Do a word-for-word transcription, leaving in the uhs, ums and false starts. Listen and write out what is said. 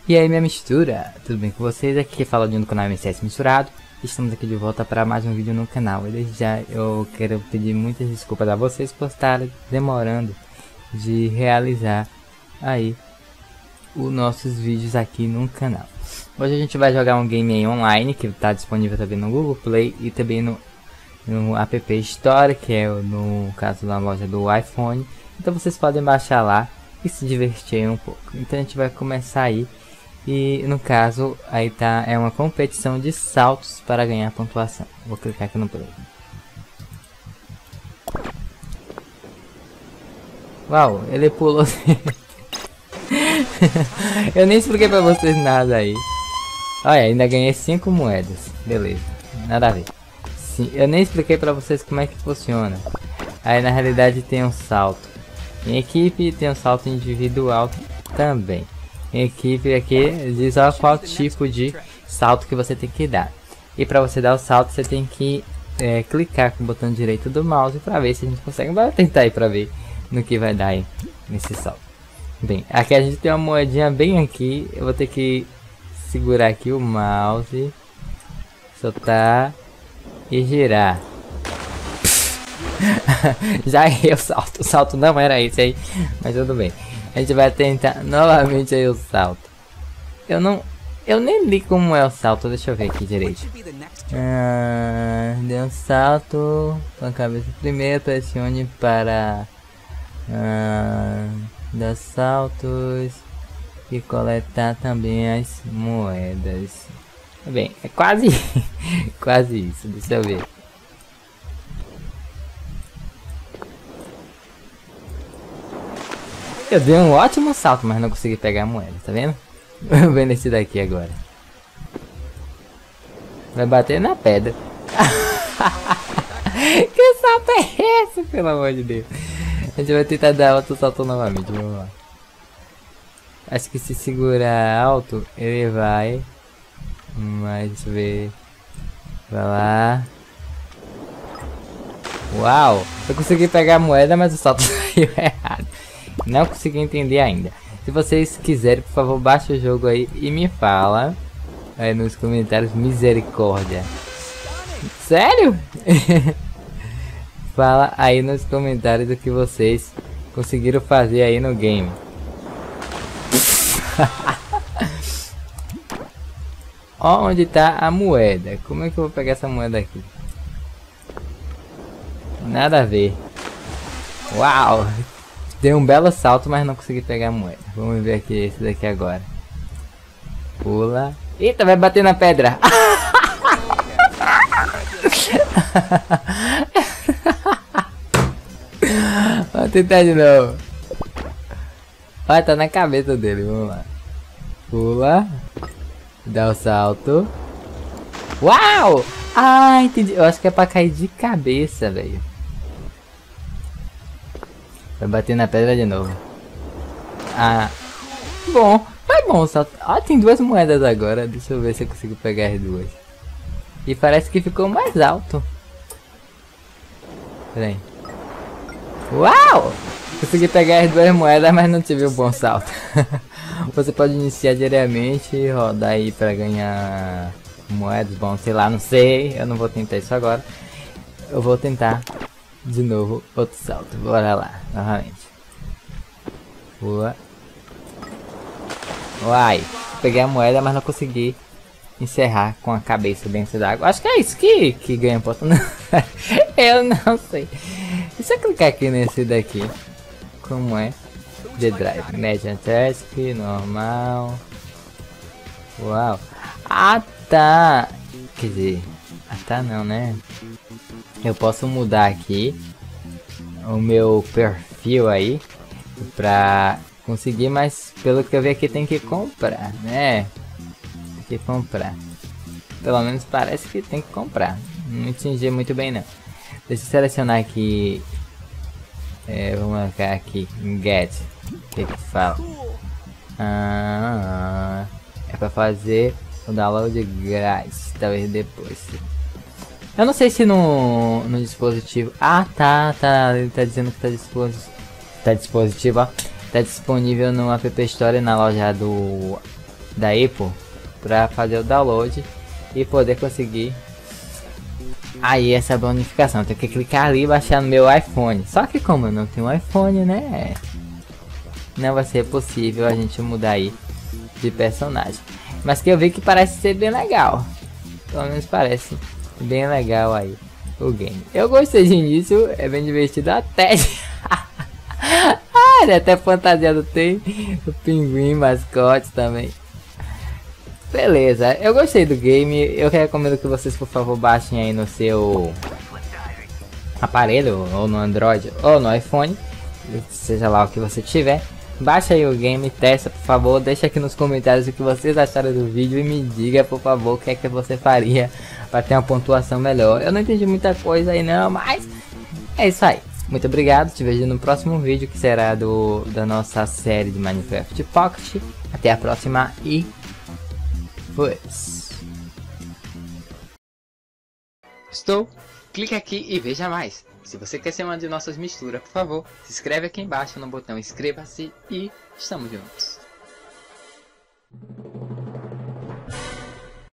E aí, minha mistura, tudo bem com vocês? Aqui fala o Dino do canal M C S Misturado. Estamos aqui de volta para mais um vídeo no canal. E desde já eu quero pedir muitas desculpas a vocês por estar demorando de realizar aí os nossos vídeos aqui no canal. Hoje a gente vai jogar um game aí online que está disponível também no Google Play e também no, no App Store, que é no caso na loja do iPhone. Então vocês podem baixar lá e se divertir aí um pouco. Então a gente vai começar aí. E no caso, aí tá, é uma competição de saltos para ganhar pontuação. Vou clicar aqui no play. Uau, ele pulou. Eu nem expliquei pra vocês nada aí. Olha, ainda ganhei cinco moedas. Beleza, nada a ver. Sim, eu nem expliquei pra vocês como é que funciona. Aí na realidade tem um salto em equipe, tem um salto individual também. Em equipe aqui diz ó, qual tipo de salto que você tem que dar. E para você dar o salto você tem que é, clicar com o botão direito do mouse para ver se a gente consegue. Bora tentar aí para ver no que vai dar aí nesse salto. Bem, aqui a gente tem uma moedinha bem aqui. Eu vou ter que segurar aqui o mouse, soltar e girar. Já errei o salto. O salto não era esse aí, mas tudo bem. A gente vai tentar novamente aí o salto. Eu não... Eu nem li como é o salto. Deixa eu ver aqui direito. Ah, deu um salto com a cabeça primeiro. Pressione para... Ah, dar saltos. E coletar também as moedas. Bem, é quase... quase isso. Deixa eu ver. Eu dei um ótimo salto, mas não consegui pegar a moeda, tá vendo? Vendo esse daqui agora. Vai bater na pedra. Que salto é esse, pelo amor de Deus? A gente vai tentar dar outro salto novamente, vamos lá. Acho que se segurar alto, ele vai. Mas deixa eu ver. Vai lá. Uau! Eu consegui pegar a moeda, mas o salto saiu errado. Não consegui entender ainda. Se vocês quiserem, por favor, baixe o jogo aí e me fala aí nos comentários. Misericórdia. Sério? Fala aí nos comentários o que vocês conseguiram fazer aí no game. Ó, onde tá a moeda. Como é que eu vou pegar essa moeda aqui? Nada a ver. Uau! Dei um belo salto, mas não consegui pegar a moeda. Vamos ver aqui esse daqui agora. Pula. Eita, vai bater na pedra. Vamos tentar de novo. Olha, tá na cabeça dele. Vamos lá. Pula. Dá o salto. Uau! Ah, entendi. Eu acho que é pra cair de cabeça, velho. Vai bater na pedra de novo. Ah, bom, foi bom o salto. Ah, tem duas moedas agora. Deixa eu ver se eu consigo pegar as duas. E parece que ficou mais alto. Pera aí. Uau! Consegui pegar as duas moedas, mas não tive um bom salto. Você pode iniciar diariamente e rodar aí pra ganhar moedas. Bom, sei lá, não sei. Eu não vou tentar isso agora. Eu vou tentar de novo outro salto. Bora lá, novamente. Boa. Uai, peguei a moeda, mas não consegui encerrar com a cabeça dentro d'água. Acho que é isso que, que ganha ponto. Eu não sei. Deixa eu clicar aqui nesse daqui. Como é? The Drive, Medium Task, normal. Uau. Ah, tá. Quer dizer, ah, tá não, né? Eu posso mudar aqui o meu perfil aí pra conseguir, mas pelo que eu vi aqui tem que comprar, né? Tem que comprar. Pelo menos parece que tem que comprar. Não entendi muito bem não. Deixa eu selecionar aqui. É, vamos marcar aqui em Get. O que que fala? Ah, é pra fazer o download grátis. Talvez depois. Eu não sei se no, no dispositivo... Ah, tá, tá. Ele tá dizendo que tá dispositivo. Tá dispositivo, ó. Tá disponível no App Store na loja do da Apple para fazer o download e poder conseguir aí essa bonificação. Tem que clicar ali e baixar no meu iPhone. Só que como eu não tenho iPhone, né, não vai ser possível a gente mudar aí de personagem. Mas que eu vi que parece ser bem legal. Pelo menos parece bem legal aí o game. Eu gostei de início, é bem divertido até. Ah, ele até fantasiado tem o pinguim mascote também. Beleza, eu gostei do game. Eu recomendo que vocês, por favor, baixem aí no seu aparelho, ou no Android, ou no iPhone, seja lá o que você tiver. Baixa aí o game, testa, por favor. Deixa aqui nos comentários o que vocês acharam do vídeo e me diga, por favor, o que é que você faria para ter uma pontuação melhor. Eu não entendi muita coisa aí não, mas é isso aí. Muito obrigado, te vejo no próximo vídeo, que será do da nossa série de Minecraft Pocket. Até a próxima e fui. Estou. Clique aqui e veja mais. Se você quer ser uma de nossas misturas, por favor, se inscreve aqui embaixo no botão inscreva-se e estamos juntos.